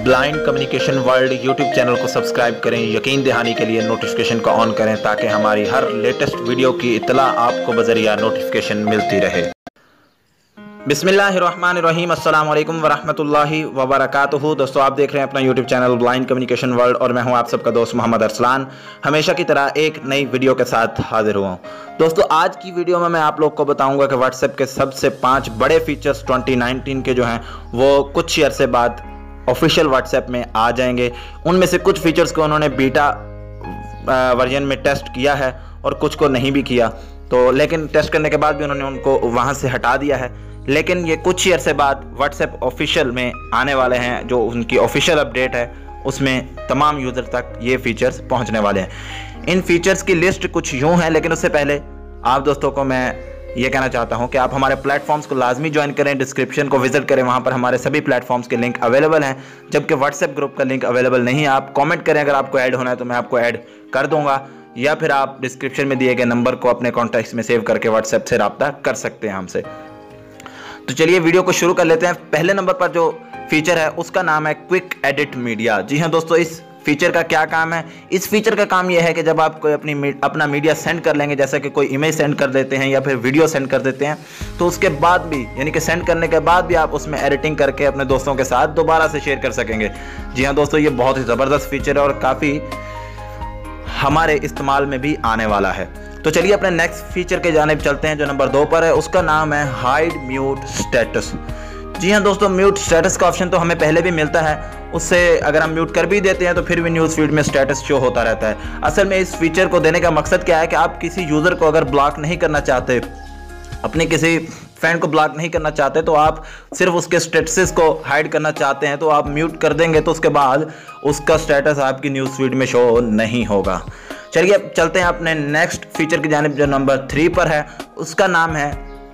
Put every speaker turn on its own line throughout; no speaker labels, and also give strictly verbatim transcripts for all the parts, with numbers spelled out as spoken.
Blind communication world YouTube channel को subscribe करें। यकीन दहानी के लिए नोटिफिकेशन को ऑन करें ताकि हमारी हर लेटेस्ट वीडियो की इत्तला आपको बजरिया नोटिफिकेशन मिलती रहे। बिस्मिल्लाहिर्रहमानिर्रहीम, अस्सलाम वालेकुम वरहमतुल्लाहि वबरकातुहू। दोस्तों, आप देख रहे हैं अपना YouTube channel blind communication world और मैं हूं आप सबका दोस्त मोहम्मद अरसलान, हमेशा की तरह एक नई वीडियो के साथ हाजिर हुआ हूं। दोस्तों, आज की वीडियो में मैं आप लोग को बताऊंगा कि व्हाट्सएप के सबसे पाँच बड़े फीचर्स ट्वेंटी नाइनटीन के जो हैं वो कुछ अरसे बाद ऑफिशियल व्हाट्सएप में आ जाएंगे। उनमें से कुछ फीचर्स को उन्होंने बीटा वर्जन में टेस्ट किया है और कुछ को नहीं भी किया, तो लेकिन टेस्ट करने के बाद भी उन्होंने उनको वहाँ से हटा दिया है। लेकिन ये कुछ ही अरसे बाद व्हाट्सएप ऑफिशियल में आने वाले हैं, जो उनकी ऑफिशियल अपडेट है उसमें तमाम यूज़र तक ये फीचर्स पहुंचने वाले हैं। इन फीचर्स की लिस्ट कुछ यूँ है, लेकिन उससे पहले आप दोस्तों को मैं ये कहना चाहता हूं कि आप हमारे प्लेटफॉर्म्स को लाजमी ज्वाइन करें, डिस्क्रिप्शन को विजिट करें, वहां पर हमारे सभी प्लेटफॉर्म्स के लिंक अवेलेबल हैं। जबकि व्हाट्सएप ग्रुप का लिंक अवेलेबल नहीं है। आप कमेंट करें, अगर आपको ऐड होना है तो मैं आपको ऐड कर दूंगा, या फिर आप डिस्क्रिप्शन में दिए गए नंबर को अपने कॉन्टैक्ट्स में सेव करके व्हाट्सएप से रब्ता कर सकते हैं हमसे। तो चलिए वीडियो को शुरू कर लेते हैं। पहले नंबर पर जो फीचर है उसका नाम है क्विक एडिट मीडिया। जी हाँ दोस्तों, इस फीचर का क्या काम है? इस फीचर का काम यह है कि जब आप कोई अपनी अपना मीडिया सेंड कर लेंगे, जैसे कि कोई इमेज सेंड कर देते हैं या फिर वीडियो सेंड कर देते हैं, तो उसके बाद भी यानी कि सेंड करने के बाद भी आप उसमें एडिटिंग करके अपने दोस्तों के साथ दोबारा से शेयर कर सकेंगे। जी हाँ दोस्तों, ये बहुत ही ज़बरदस्त फीचर है और काफ़ी हमारे इस्तेमाल में भी आने वाला है। तो चलिए अपने नेक्स्ट फीचर के जानिब चलते हैं जो नंबर दो पर है। उसका नाम है हाइड म्यूट स्टेटस। जी हाँ दोस्तों, म्यूट स्टेटस का ऑप्शन तो हमें पहले भी मिलता है। उससे अगर हम म्यूट कर भी देते हैं तो फिर भी न्यूज़ फीड में स्टेटस शो होता रहता है। असल में इस फीचर को देने का मकसद क्या है कि आप किसी यूज़र को अगर ब्लॉक नहीं करना चाहते, अपने किसी फ्रेंड को ब्लॉक नहीं करना चाहते, तो आप सिर्फ उसके स्टेटस को हाइड करना चाहते हैं, तो आप म्यूट कर देंगे तो उसके बाद उसका स्टेटस आपकी न्यूज़ फीड में शो नहीं होगा। चलिए अब चलते हैं अपने नेक्स्ट फीचर की जानिब जो नंबर थ्री पर है। उसका नाम है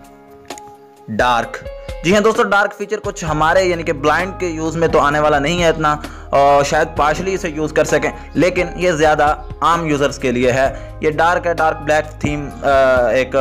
डार्क। जी हाँ दोस्तों, डार्क फीचर कुछ हमारे यानी कि ब्लाइंड के यूज़ में तो आने वाला नहीं है इतना, और शायद पार्शली इसे यूज़ कर सकें, लेकिन ये ज़्यादा आम यूज़र्स के लिए है। ये डार्क है, डार्क ब्लैक थीम एक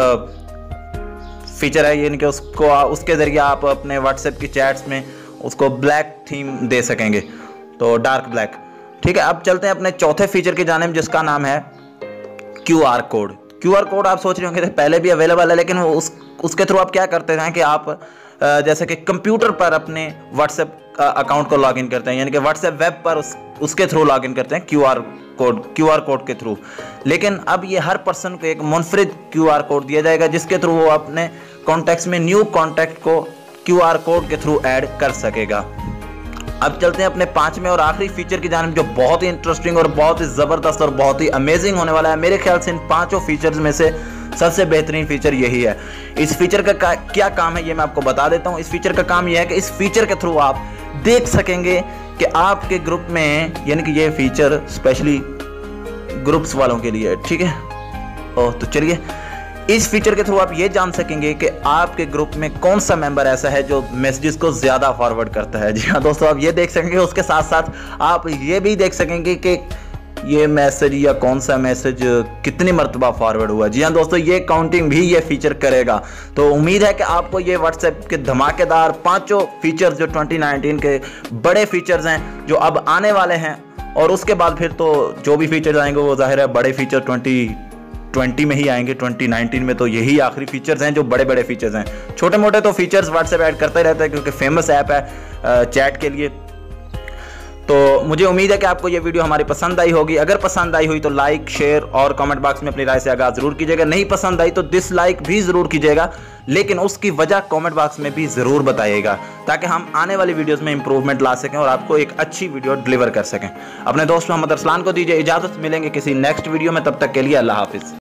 फीचर है, यानी कि उसको उसके ज़रिए आप अपने व्हाट्सएप की चैट्स में उसको ब्लैक थीम दे सकेंगे, तो डार्क ब्लैक। ठीक है, अब चलते हैं अपने चौथे फीचर की जानिब जिसका नाम है Q R code. Q R code आप सोच रहे होंगे पहले भी अवेलेबल है, लेकिन उस उसके थ्रू आप क्या करते हैं कि आप जैसे कि कंप्यूटर पर अपने व्हाट्सएप अकाउंट को लॉगिन करते हैं, यानी कि व्हाट्सएप वेब पर उस, उसके थ्रू लॉगिन करते हैं Q R code Q R code के थ्रू। लेकिन अब ये हर पर्सन को एक मुनफरिद क्यू आर कोड दिया जाएगा जिसके थ्रू वो अपने कॉन्टैक्ट्स में न्यू कॉन्टैक्ट को क्यू आर कोड के थ्रू ऐड कर सकेगा। अब चलते हैं अपने पांचवें और आखिरी फीचर की जानिब जो बहुत ही इंटरेस्टिंग और बहुत ही ज़बरदस्त और बहुत ही अमेजिंग होने वाला है। मेरे ख्याल से इन पांचों फीचर्स में से सबसे बेहतरीन फीचर यही है। इस फीचर का, का क्या काम है ये मैं आपको बता देता हूँ। इस फीचर का काम यह है कि इस फीचर के थ्रू आप देख सकेंगे कि आपके ग्रुप में, यानी कि ये फीचर स्पेशली ग्रुप्स वालों के लिए, ठीक है। ओह तो चलिए, इस फीचर के थ्रू आप ये जान सकेंगे कि आपके ग्रुप में कौन सा मेंबर ऐसा है जो मैसेजेस को ज़्यादा फॉरवर्ड करता है। जी हाँ दोस्तों, आप ये देख सकेंगे। उसके साथ साथ आप ये भी देख सकेंगे कि ये मैसेज या कौन सा मैसेज कितनी मरतबा फॉरवर्ड हुआ। जी हाँ दोस्तों, ये काउंटिंग भी ये फीचर करेगा। तो उम्मीद है कि आपको ये व्हाट्सएप के धमाकेदार पाँचों फीचर्स जो ट्वेंटी नाइनटीन के बड़े फीचर्स हैं जो अब आने वाले हैं, और उसके बाद फिर तो जो भी फीचर्स आएंगे वो जाहिर है बड़े फीचर ट्वेंटी ट्वेंटी में ही आएंगे। ट्वेंटी नाइनटीन में तो यही आखिरी फीचर्स हैं जो बड़े बड़े फीचर्स हैं। छोटे मोटे तो फीचर्स व्हाट्सएप ऐड करता ही रहता है क्योंकि फेमस ऐप है चैट के लिए। तो मुझे उम्मीद है कि आपको ये वीडियो हमारी पसंद आई होगी। अगर पसंद आई हुई तो लाइक, शेयर और कमेंट बॉक्स में अपनी राय से आगाज़ ज़रूर कीजिएगा। नहीं पसंद आई तो डिसलाइक भी ज़रूर कीजिएगा, लेकिन उसकी वजह कमेंट बॉक्स में भी ज़रूर बताइएगा ताकि हम आने वाली वीडियोस में इंप्रूवमेंट ला सकें और आपको एक अच्छी वीडियो डिलीवर कर सकें। अपने दोस्त मोहम्मद अरसलान को दीजिए इजाज़त। मिलेंगे किसी नेक्स्ट वीडियो में, तब तक के लिए अल्लाह हाफिज़।